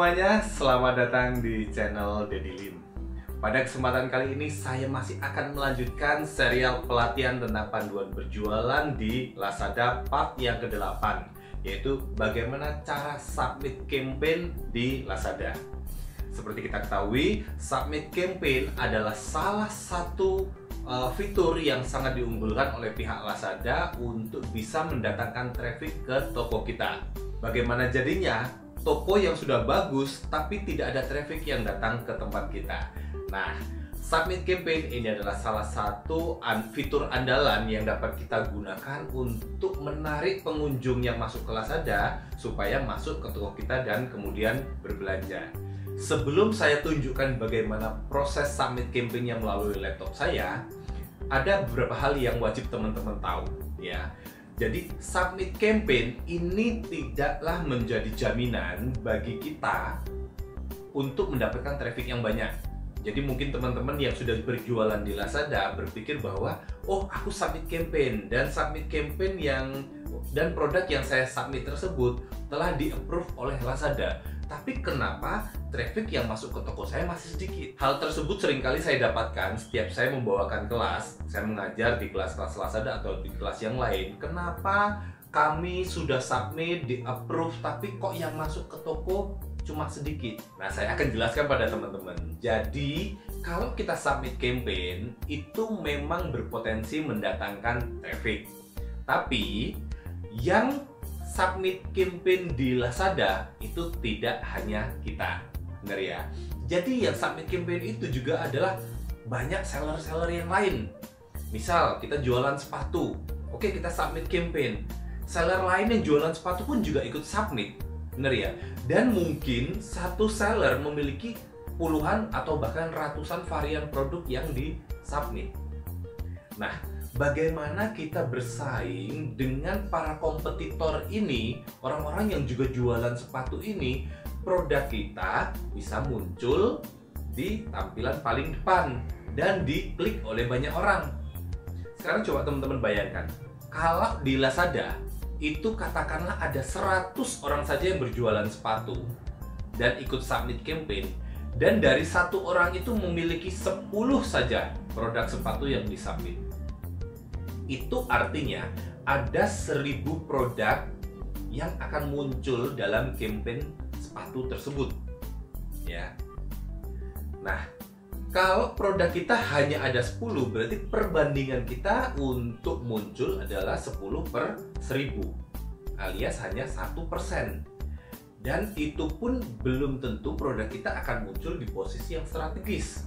semuanya, selamat datang di channel Daddy Lim. Pada kesempatan kali ini saya masih akan melanjutkan serial pelatihan tentang panduan berjualan di Lazada part yang ke-8, yaitu bagaimana cara submit campaign di Lazada. Seperti kita ketahui, submit campaign adalah salah satu fitur yang sangat diunggulkan oleh pihak Lazada untuk bisa mendatangkan traffic ke toko kita. Bagaimana jadinya? Toko yang sudah bagus tapi tidak ada traffic yang datang ke tempat kita. Nah, submit campaign ini adalah salah satu fitur andalan yang dapat kita gunakan untuk menarik pengunjung yang masuk ke Lazada supaya masuk ke toko kita dan kemudian berbelanja. Sebelum saya tunjukkan bagaimana proses submit campaign yang melalui laptop saya, ada beberapa hal yang wajib teman-teman tahu, ya. Jadi submit campaign ini tidaklah menjadi jaminan bagi kita untuk mendapatkan traffic yang banyak. Jadi mungkin teman-teman yang sudah berjualan di Lazada berpikir bahwa oh, aku submit campaign dan produk yang saya submit tersebut telah di-approve oleh Lazada. Tapi kenapa traffic yang masuk ke toko saya masih sedikit? Hal tersebut seringkali saya dapatkan setiap saya membawakan kelas, saya mengajar di kelas-kelas Lazada atau di kelas yang lain. Kenapa kami sudah submit, di-approve, tapi kok yang masuk ke toko cuma sedikit? Nah, saya akan jelaskan pada teman-teman. Jadi, kalau kita submit campaign, itu memang berpotensi mendatangkan traffic. Tapi, yang submit campaign di Lazada itu tidak hanya kita, benar ya. Jadi yang submit campaign itu juga adalah banyak seller-seller yang lain. Misal kita jualan sepatu, oke, kita submit campaign. Seller lain yang jualan sepatu pun juga ikut submit, benar ya. Dan mungkin satu seller memiliki puluhan atau bahkan ratusan varian produk yang di submit. Nah, bagaimana kita bersaing dengan para kompetitor ini, orang-orang yang juga jualan sepatu ini, produk kita bisa muncul di tampilan paling depan dan diklik oleh banyak orang. Sekarang coba teman-teman bayangkan, kalau di Lazada itu katakanlah ada 100 orang saja yang berjualan sepatu dan ikut submit campaign, dan dari satu orang itu memiliki 10 saja produk sepatu yang disubmit. Itu artinya ada 1000 produk yang akan muncul dalam campaign sepatu tersebut, ya. Nah, kalau produk kita hanya ada 10, berarti perbandingan kita untuk muncul adalah 10/1000, alias hanya 1%. Dan itu pun belum tentu produk kita akan muncul di posisi yang strategis.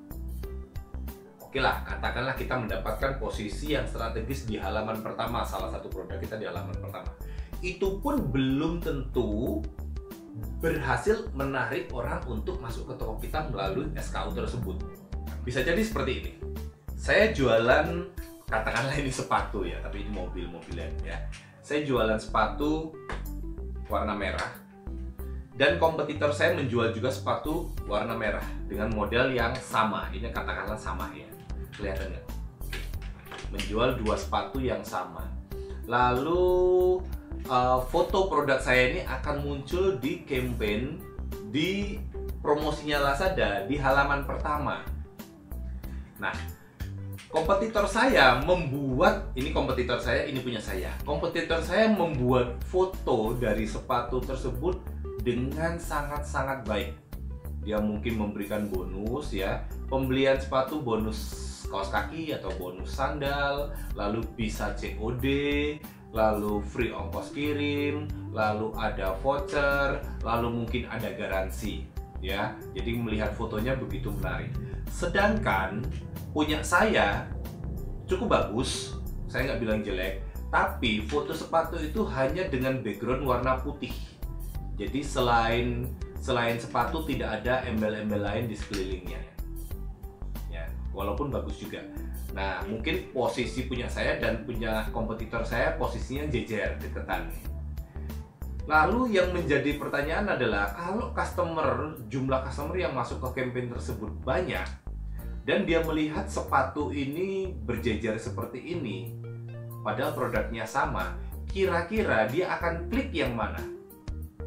Oke lah, katakanlah kita mendapatkan posisi yang strategis di halaman pertama, salah satu produk kita di halaman pertama. Itu pun belum tentu berhasil menarik orang untuk masuk ke toko kita melalui SKU tersebut. Bisa jadi seperti ini. Saya jualan, katakanlah ini sepatu ya, tapi ini mobil-mobilan ya. Saya jualan sepatu warna merah, dan kompetitor saya menjual juga sepatu warna merah dengan model yang sama. Ini katakanlah sama ya. Kelihatan nggak? Menjual 2 sepatu yang sama. Lalu foto produk saya ini akan muncul di campaign di promosinya Lazada di halaman pertama. Nah, kompetitor saya membuat, ini kompetitor saya, ini punya saya. Kompetitor saya membuat foto dari sepatu tersebut dengan sangat-sangat baik. Dia mungkin memberikan bonus ya, pembelian sepatu bonus kaos kaki atau bonus sandal, lalu bisa COD, lalu free ongkos kirim, lalu ada voucher, lalu mungkin ada garansi ya. Jadi melihat fotonya begitu menarik. Sedangkan punya saya cukup bagus, saya nggak bilang jelek, tapi foto sepatu itu hanya dengan background warna putih. Jadi selain sepatu tidak ada embel-embel lain di sekelilingnya. Walaupun bagus juga. Nah, mungkin posisi punya saya dan punya kompetitor saya posisinya jejer, deketan. Lalu yang menjadi pertanyaan adalah, kalau jumlah customer yang masuk ke campaign tersebut banyak, dan dia melihat sepatu ini berjejer seperti ini, padahal produknya sama, kira-kira dia akan klik yang mana?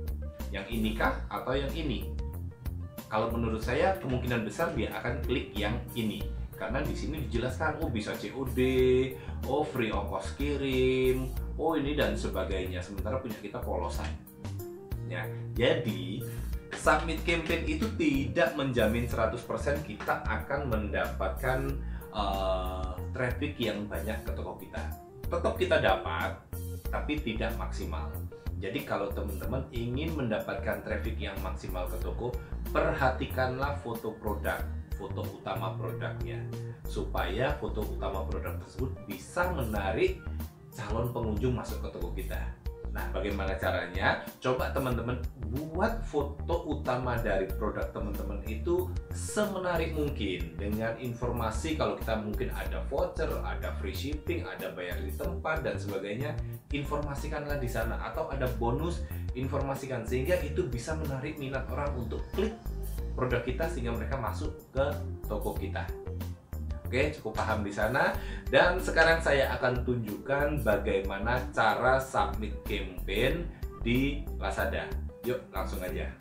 Yang ini kah atau yang ini? Kalau menurut saya kemungkinan besar dia akan klik yang ini. Karena di sini dijelaskan, oh bisa COD, oh free ongkos kirim, oh ini dan sebagainya. Sementara punya kita polosan. Ya, jadi submit campaign itu tidak menjamin 100% kita akan mendapatkan traffic yang banyak ke toko kita. Tetap kita dapat, tapi tidak maksimal. Jadi kalau teman-teman ingin mendapatkan traffic yang maksimal ke toko, perhatikanlah foto produk, foto utama produknya, supaya foto utama produk tersebut bisa menarik calon pengunjung masuk ke toko kita. Nah, bagaimana caranya? Coba teman-teman buat foto utama dari produk teman-teman itu semenarik mungkin, dengan informasi kalau kita mungkin ada voucher, ada free shipping, ada bayar di tempat dan sebagainya. Informasikanlah di sana, atau ada bonus, informasikan sehingga itu bisa menarik minat orang untuk klik produk kita sehingga mereka masuk ke toko kita. Oke, cukup paham di sana. Dan sekarang saya akan tunjukkan bagaimana cara submit campaign di Lazada. Yuk, langsung aja.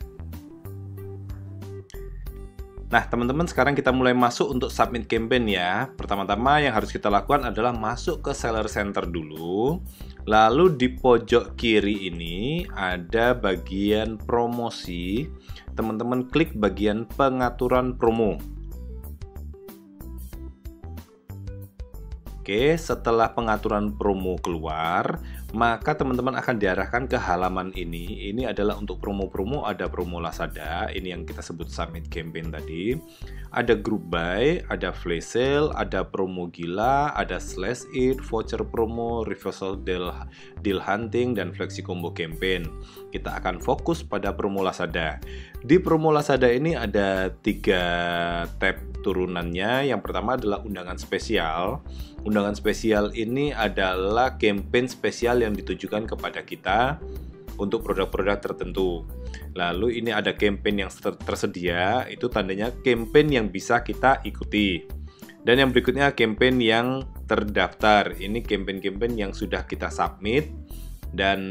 Nah, teman-teman, sekarang kita mulai masuk untuk submit campaign ya. Pertama-tama yang harus kita lakukan adalah masuk ke Seller Center dulu. Lalu di pojok kiri ini ada bagian promosi. Teman-teman klik bagian pengaturan promo. Oke, setelah pengaturan promo keluar, maka teman-teman akan diarahkan ke halaman ini. Ini adalah untuk promo-promo, ada promo Lazada, ini yang kita sebut submit campaign tadi. Ada group buy, ada flash sale, ada promo gila, ada slash it, voucher promo, reversal deal hunting, dan flexi combo campaign. Kita akan fokus pada promo Lazada. Di promo Lazada ini ada 3 tab turunannya. Yang pertama adalah undangan spesial. Undangan spesial ini adalah campaign spesial yang ditujukan kepada kita untuk produk-produk tertentu. Lalu ini ada campaign yang tersedia, itu tandanya campaign yang bisa kita ikuti. Dan yang berikutnya campaign yang terdaftar. Ini campaign-campaign yang sudah kita submit dan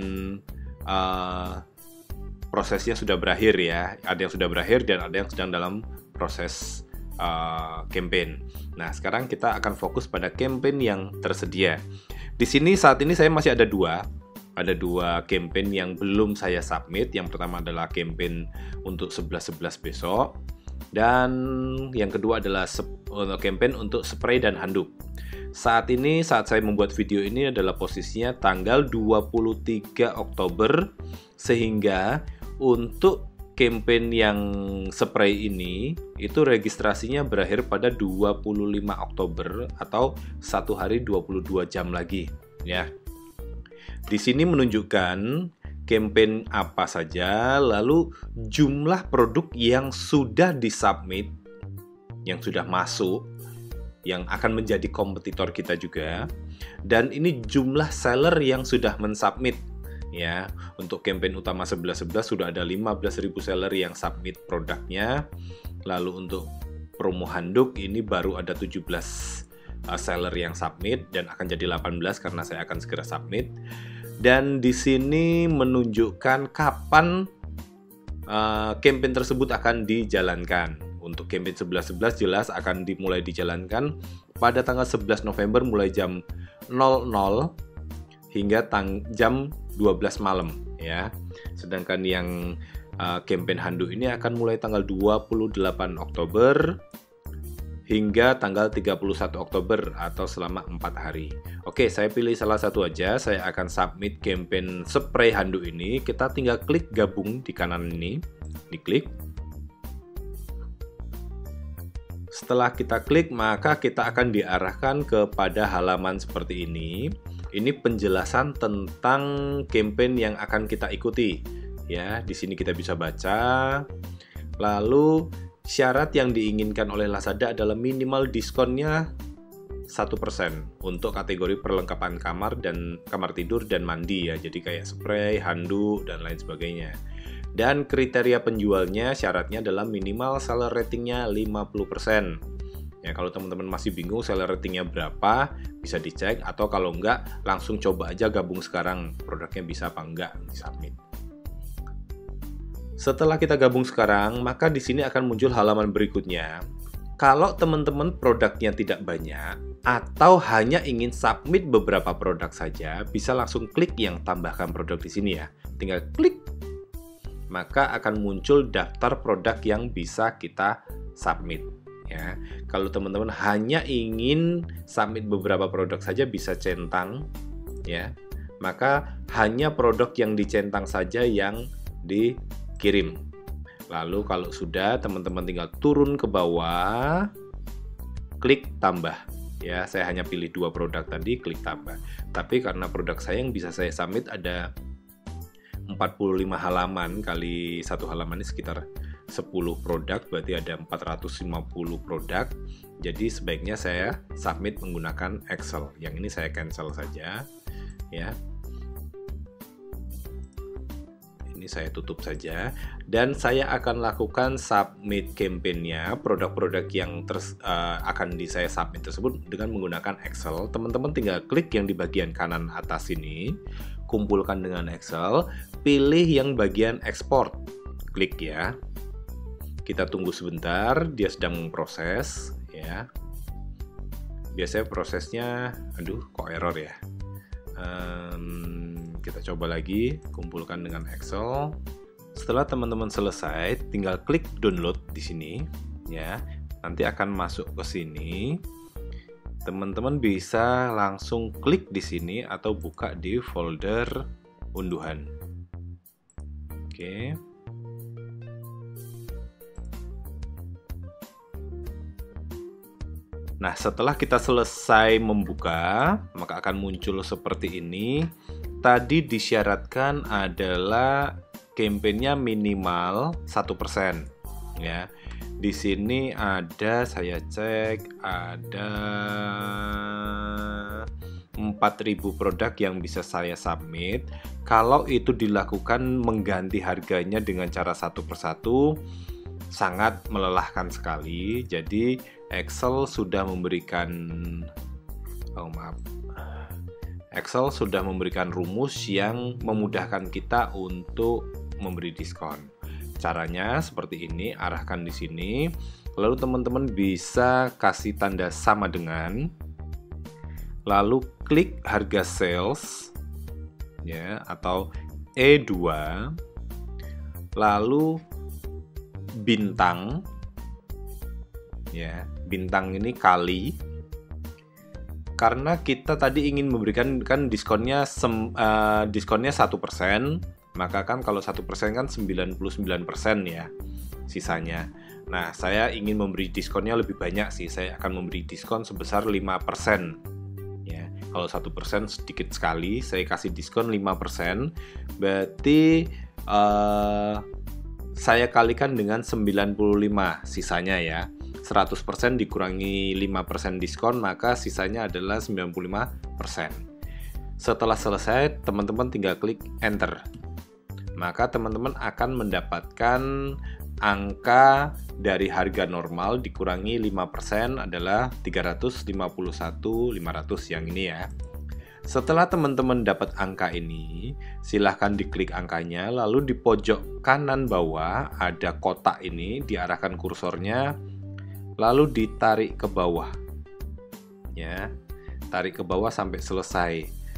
prosesnya sudah berakhir ya. Ada yang sudah berakhir dan ada yang sedang dalam proses campaign. Nah, sekarang kita akan fokus pada campaign yang tersedia. Di sini saat ini saya masih ada dua campaign yang belum saya submit. Yang pertama adalah campaign untuk 11.11 besok, dan yang kedua adalah campaign untuk spray dan handuk. Saat ini, saat saya membuat video ini adalah posisinya tanggal 23 Oktober, sehingga untuk campaign yang spray ini itu registrasinya berakhir pada 25 Oktober atau 1 hari 22 jam lagi ya. Di sini menunjukkan campaign apa saja, lalu jumlah produk yang sudah disubmit, yang sudah masuk, yang akan menjadi kompetitor kita juga, dan ini jumlah seller yang sudah mensubmit. Ya, untuk campaign utama 11.11 sudah ada 15.000 seller yang submit produknya. Lalu untuk promo handuk ini baru ada 17 seller yang submit dan akan jadi 18 karena saya akan segera submit. Dan di sini menunjukkan kapan campaign tersebut akan dijalankan. Untuk campaign 11.11 jelas akan dimulai dijalankan pada tanggal 11 November mulai jam 00 hingga jam 12 malam ya. Sedangkan yang campaign handuk ini akan mulai tanggal 28 Oktober hingga tanggal 31 Oktober atau selama 4 hari. Oke, saya pilih salah satu aja. Saya akan submit campaign spray handuk ini. Kita tinggal klik gabung di kanan ini, diklik. Setelah kita klik, maka kita akan diarahkan kepada halaman seperti ini. Ini penjelasan tentang campaign yang akan kita ikuti. Ya, di sini kita bisa baca. Lalu syarat yang diinginkan oleh Lazada adalah minimal diskonnya 1% untuk kategori perlengkapan kamar tidur dan mandi ya. Jadi kayak spray, handuk dan lain sebagainya. Dan kriteria penjualnya syaratnya adalah minimal seller ratingnya 50%. Ya, kalau teman-teman masih bingung seller ratingnya berapa, bisa dicek, atau kalau enggak langsung coba aja gabung sekarang produknya bisa apa enggak di submit. Setelah kita gabung sekarang, maka di sini akan muncul halaman berikutnya. Kalau teman-teman produknya tidak banyak atau hanya ingin submit beberapa produk saja, bisa langsung klik yang tambahkan produk di sini ya. Tinggal klik, maka akan muncul daftar produk yang bisa kita submit. Ya, kalau teman-teman hanya ingin submit beberapa produk saja, bisa centang, ya. Maka hanya produk yang dicentang saja yang dikirim. Lalu kalau sudah, teman-teman tinggal turun ke bawah, klik tambah. Ya, saya hanya pilih 2 produk tadi, klik tambah. Tapi karena produk saya yang bisa saya submit ada 45 halaman kali satu halaman ini sekitar 10 produk, berarti ada 450 produk. Jadi sebaiknya saya submit menggunakan Excel. Yang ini saya cancel saja, ya. Ini saya tutup saja, dan saya akan lakukan submit campaign-nya, produk-produk yang akan saya submit tersebut dengan menggunakan Excel. Teman-teman tinggal klik yang di bagian kanan atas ini, kumpulkan dengan Excel, pilih yang bagian ekspor, klik ya. Kita tunggu sebentar, dia sedang memproses ya. Biasanya prosesnya, aduh kok error ya. Kita coba lagi, kumpulkan dengan Excel. Setelah teman-teman selesai, tinggal klik download di sini ya. Nanti akan masuk ke sini. Teman-teman bisa langsung klik di sini atau buka di folder unduhan. Oke. Nah, setelah kita selesai membuka, maka akan muncul seperti ini. Tadi disyaratkan adalah campaign-nya minimal 1%, ya. Di sini ada, saya cek, ada 4.000 produk yang bisa saya submit. Kalau itu dilakukan mengganti harganya dengan cara satu persatu, sangat melelahkan sekali. Jadi Excel sudah memberikan Excel sudah memberikan rumus yang memudahkan kita untuk memberi diskon. Caranya seperti ini, arahkan di sini. Lalu teman-teman bisa kasih tanda sama dengan, lalu klik harga sales ya, atau E2, lalu bintang ya, bintang ini kali, karena kita tadi ingin memberikan kan diskonnya 1%, maka kan kalau 1% kan 99% ya sisanya. Nah, saya ingin memberi diskonnya lebih banyak sih, saya akan memberi diskon sebesar 5% ya. Kalau 1% sedikit sekali, saya kasih diskon 5%, berarti saya kalikan dengan 95 sisanya ya. 100% dikurangi 5% diskon, maka sisanya adalah 95%. Setelah selesai, teman-teman tinggal klik enter. Maka teman-teman akan mendapatkan angka dari harga normal dikurangi 5% adalah 351.500 yang ini ya. Setelah teman-teman dapat angka ini, silahkan diklik angkanya, lalu di pojok kanan bawah ada kotak ini, diarahkan kursornya, lalu ditarik ke bawah. Ya, tarik ke bawah sampai selesai.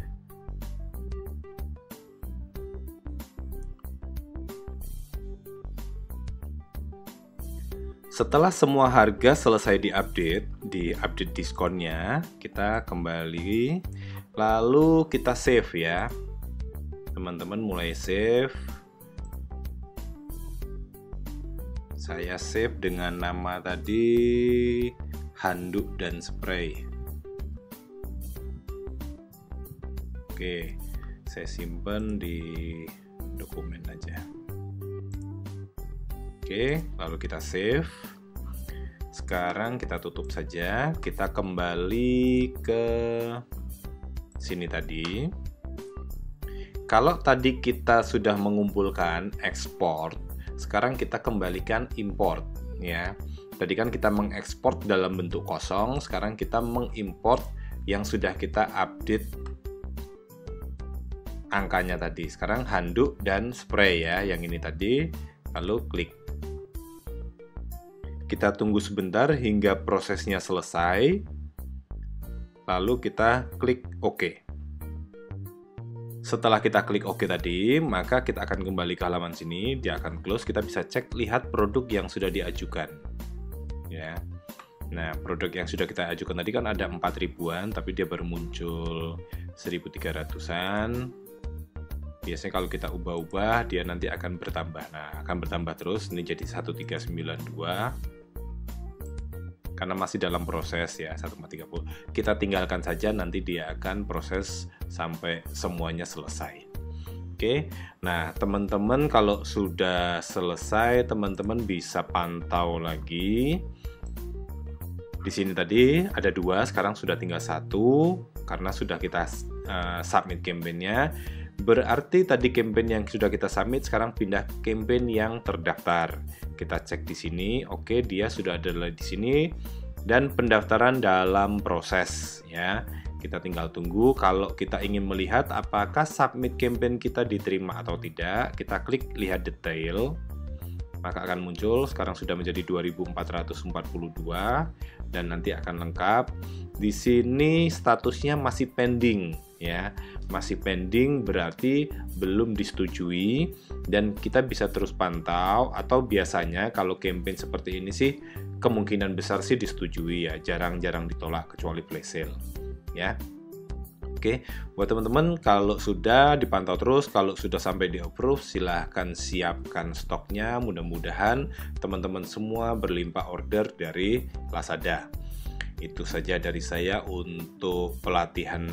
Setelah semua harga selesai diupdate diskonnya, kita kembali, lalu kita save ya. Teman-teman mulai save. Saya save dengan nama tadi handuk dan spray. Oke, saya simpan di dokumen aja. Oke, lalu kita save. Sekarang kita tutup saja. Kita kembali ke sini tadi. Kalau tadi kita sudah mengumpulkan ekspor, sekarang kita kembalikan import ya. Tadi kan kita mengekspor dalam bentuk kosong, sekarang kita mengimport yang sudah kita update angkanya tadi. Sekarang handuk dan spray ya, yang ini tadi lalu klik. Kita tunggu sebentar hingga prosesnya selesai, lalu kita klik OK. Setelah kita klik OK tadi, maka kita akan kembali ke halaman sini, dia akan close, kita bisa cek lihat produk yang sudah diajukan. Ya. Nah, produk yang sudah kita ajukan tadi kan ada 4 ribuan, tapi dia baru muncul 1.300-an. Biasanya kalau kita ubah-ubah, dia nanti akan bertambah. Nah, akan bertambah terus, ini jadi 1392. Karena masih dalam proses ya, 1,30. Kita tinggalkan saja, nanti dia akan proses sampai semuanya selesai. Oke, nah teman-teman kalau sudah selesai, teman-teman bisa pantau lagi. Di sini tadi ada 2, sekarang sudah tinggal 1, karena sudah kita submit campaign-nya. Berarti tadi campaign yang sudah kita submit sekarang pindah campaign yang terdaftar. Kita cek di sini, oke, dia sudah ada di sini dan pendaftaran dalam proses ya. Kita tinggal tunggu. Kalau kita ingin melihat apakah submit campaign kita diterima atau tidak, kita klik lihat detail. Maka akan muncul, sekarang sudah menjadi 2.442 dan nanti akan lengkap. Di sini statusnya masih pending ya. Masih pending berarti belum disetujui dan kita bisa terus pantau, atau biasanya kalau campaign seperti ini sih kemungkinan besar sih disetujui ya, jarang-jarang ditolak kecuali flash sale ya. Oke, buat teman-teman kalau sudah dipantau terus, kalau sudah sampai di approve, silahkan siapkan stoknya. Mudah-mudahan teman-teman semua berlimpah order dari Lazada. Itu saja dari saya untuk pelatihan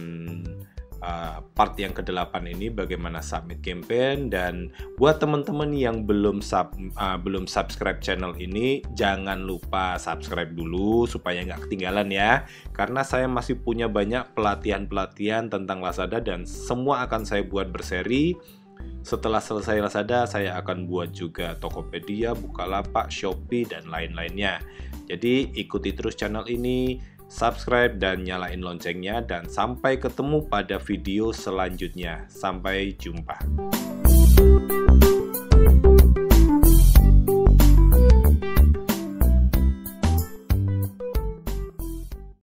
part yang ke-8 ini, bagaimana submit campaign. Dan buat teman-teman yang belum subscribe channel ini, jangan lupa subscribe dulu supaya nggak ketinggalan ya, karena saya masih punya banyak pelatihan-pelatihan tentang Lazada dan semua akan saya buat berseri. Setelah selesai Lazada, saya akan buat juga Tokopedia, Bukalapak, Shopee, dan lain-lainnya. Jadi ikuti terus channel ini, subscribe dan nyalain loncengnya, dan sampai ketemu pada video selanjutnya. Sampai jumpa.